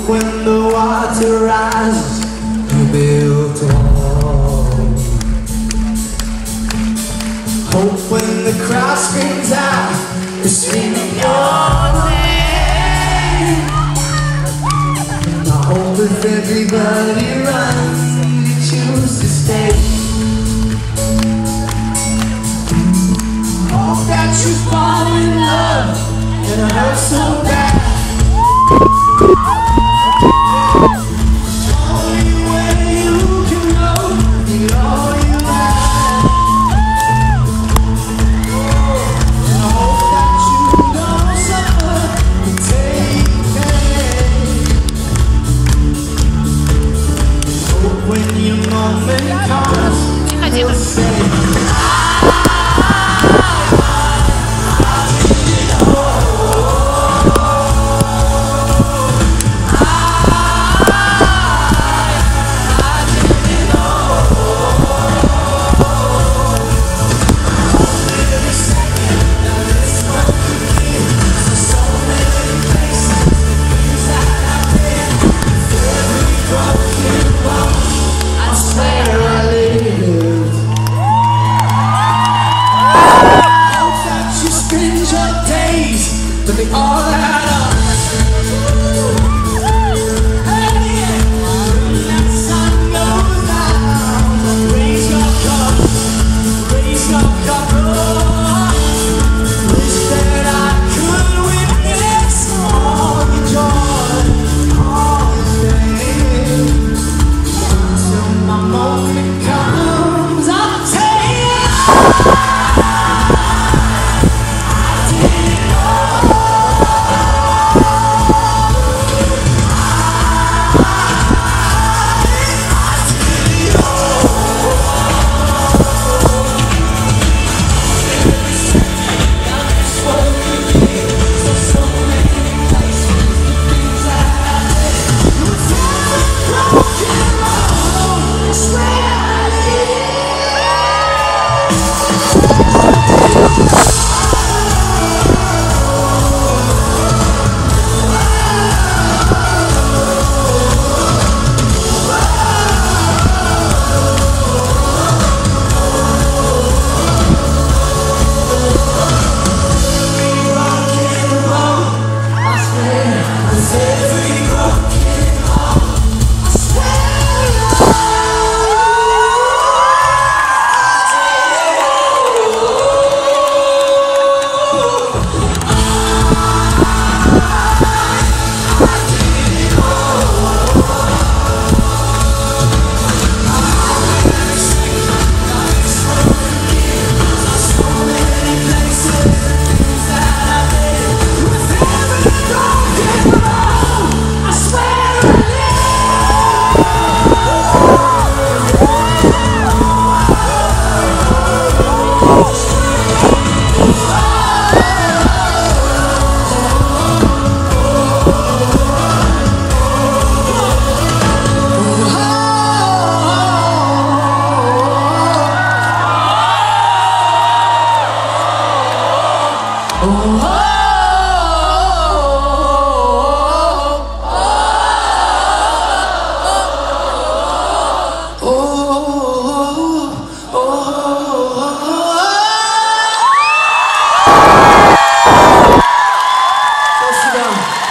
Hope when the water rises, you build a wall. Hope when the crowd screams out, you're screaming your name. I hope if everybody runs, you choose to stay. Hope that you fall in love and it hurts so bad. Only way you can know, need all you have. And I hope that you don't suffer and take pain. Hope when your moment comes, you'll say, but they all add up. Hey, when that sun goes down, raise your cup, raise your cup. Oh, wish that I could witness all the joy, all the pain. Until my moment comes, I'll tell you. Sit down.